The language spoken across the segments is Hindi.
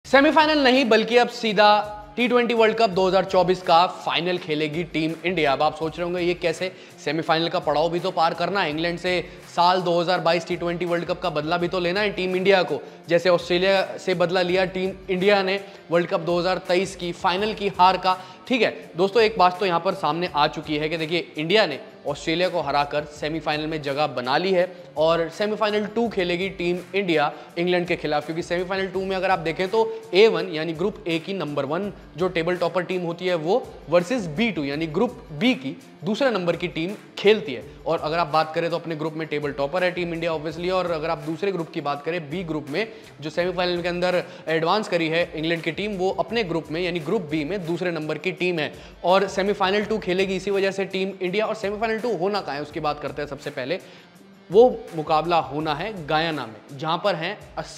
सेमीफाइनल नहीं बल्कि अब सीधा T20 वर्ल्ड कप 2024 का फाइनल खेलेगी टीम इंडिया। अब आप सोच रहे होंगे ये कैसे, सेमीफाइनल का पड़ाव भी तो पार करना है, इंग्लैंड से साल 2022 T20 वर्ल्ड कप का बदला भी तो लेना है टीम इंडिया को, जैसे ऑस्ट्रेलिया से बदला लिया टीम इंडिया ने वर्ल्ड कप 2023 की फाइनल की हार का। ठीक है दोस्तों, एक बात तो यहाँ पर सामने आ चुकी है कि देखिए इंडिया ने ऑस्ट्रेलिया को हराकर सेमीफाइनल में जगह बना ली है और सेमीफाइनल 2 खेलेगी टीम इंडिया इंग्लैंड के खिलाफ, क्योंकि सेमीफाइनल 2 में अगर आप देखें तो A1 यानी ग्रुप ए की नंबर 1 जो टेबल टॉपर टीम होती है वो वर्सेस B2 यानी ग्रुप बी की दूसरे नंबर की टीम खेलती है। और अगर आप बात करें तो अपने ग्रुप में टेबल टॉपर है टीम इंडिया ऑब्वियसली, और अगर आप दूसरे ग्रुप की बात करें बी ग्रुप में जो सेमीफाइनल के अंदर एडवांस करी है इंग्लैंड की टीम, वो अपने ग्रुप में यानी ग्रुप बी में दूसरे नंबर की टीम है और सेमीफाइनल 2 खेलेगी इसी वजह से टीम इंडिया। और सेमीफाइनल 2 होना कहाँ है उसकी बात करते हैं। सबसे पहले वो मुकाबला होना है गयाना में, जहां पर हैं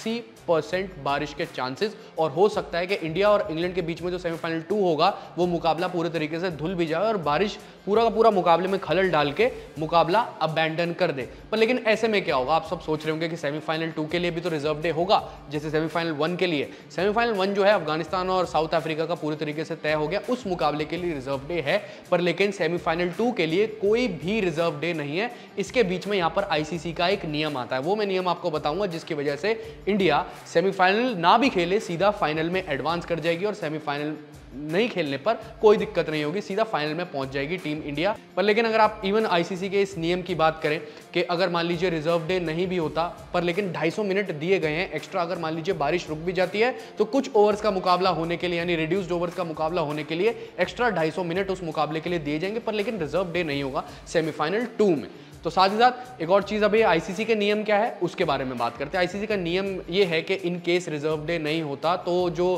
80% बारिश के चांसेस, और हो सकता है कि इंडिया और इंग्लैंड के बीच में जो सेमीफाइनल 2 होगा वो मुकाबला पूरे तरीके से धुल भी जाए और बारिश पूरा का पूरा मुकाबले में खलल डाल के मुकाबला अबैंडन कर दे। पर लेकिन ऐसे में क्या होगा, आप सब सोच रहे होंगे कि सेमीफाइनल 2 के लिए भी तो रिजर्व डे होगा जैसे सेमीफाइनल 1 के लिए। सेमीफाइनल 1 जो है अफगानिस्तान और साउथ अफ्रीका का पूरे तरीके से तय हो गया, उस मुकाबले के लिए रिजर्व डे है, पर लेकिन सेमीफाइनल 2 के लिए कोई भी रिजर्व डे नहीं है। इसके बीच में यहाँ पर ICC का एक नियम आता है, वो मैं नियम आपको बताऊंगा जिसकी वजह से इंडिया सेमीफाइनल ना भी खेले सीधा फाइनल में एडवांस कर जाएगी और सेमीफाइनल नहीं खेलने पर कोई दिक्कत नहीं होगी, सीधा फाइनल में पहुंच जाएगी टीम इंडिया। पर लेकिन अगर आप इवन ICC के इस नियम की बात करें कि अगर मान लीजिए रिजर्व डे नहीं भी होता पर लेकिन 250 मिनट दिए गए हैं एक्स्ट्रा, अगर मान लीजिए बारिश रुक भी जाती है तो कुछ ओवर्स का मुकाबला होने के लिए यानी रिड्यूस्ड ओवर्स का मुकाबला होने के लिए एक्स्ट्रा 250 मिनट उस मुकाबले के लिए दिए जाएंगे, पर लेकिन रिजर्व डे नहीं होगा सेमीफाइनल 2 में। तो साथ ही साथ एक और चीज़, अभी ICC के नियम क्या है उसके बारे में बात करते हैं। ICC का नियम ये है कि इन केस रिजर्व डे नहीं होता तो जो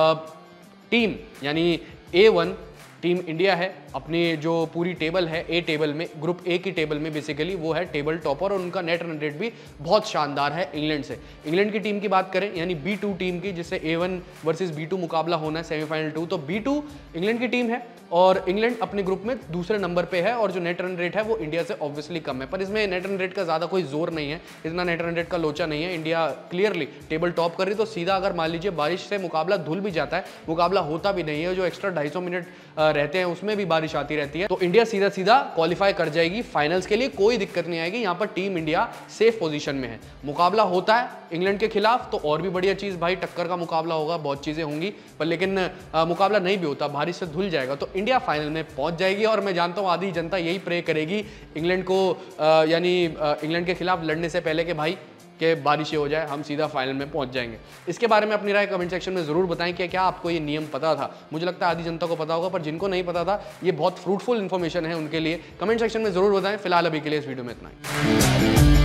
टीम यानी A1 टीम इंडिया है, अपनी जो पूरी टेबल है A टेबल में, ग्रुप A की टेबल में बेसिकली वो है टेबल टॉपर और उनका नेट रन रेट भी बहुत शानदार है इंग्लैंड से। इंग्लैंड की टीम की बात करें यानी B2 टीम की, जिससे A1 वर्सेस B2 मुकाबला होना है सेमीफाइनल 2, तो B2 इंग्लैंड की टीम है और इंग्लैंड अपने ग्रुप में दूसरे नंबर पे है और जो नेट रन रेट है वो इंडिया से ऑब्वियसली कम है, पर इसमें नेट रन रेट का ज़्यादा कोई जोर नहीं है, इतना नेट रन रेट का लोचा नहीं है। इंडिया क्लियरली टेबल टॉप कर रही, तो सीधा अगर मान लीजिए बारिश से मुकाबला धुल भी जाता है, मुकाबला होता भी नहीं है, जो एक्स्ट्रा 250 मिनट रहते हैं उसमें भी बारिश आती रहती है, तो इंडिया सीधा सीधा क्वालिफाई कर जाएगी फाइनल्स के लिए, कोई दिक्कत नहीं आएगी। यहाँ पर टीम इंडिया सेफ पोजीशन में है। मुकाबला होता है इंग्लैंड के खिलाफ तो और भी बढ़िया चीज़ भाई, टक्कर का मुकाबला होगा, बहुत चीज़ें होंगी, पर लेकिन मुकाबला नहीं भी होता, बारिश से धुल जाएगा तो इंडिया फाइनल में पहुंच जाएगी। और मैं जानता हूँ आधी जनता यही प्रे करेगी इंग्लैंड को यानी इंग्लैंड के खिलाफ लड़ने से पहले कि भाई कि बारिश हो जाए, हम सीधा फाइनल में पहुंच जाएंगे। इसके बारे में अपनी राय कमेंट सेक्शन में जरूर बताएं कि क्या आपको ये नियम पता था। मुझे लगता है आधी जनता को पता होगा, पर जिनको नहीं पता था ये बहुत फ्रूटफुल इन्फॉर्मेशन है उनके लिए। कमेंट सेक्शन में जरूर बताएं। फिलहाल अभी के लिए इस वीडियो में इतना ही।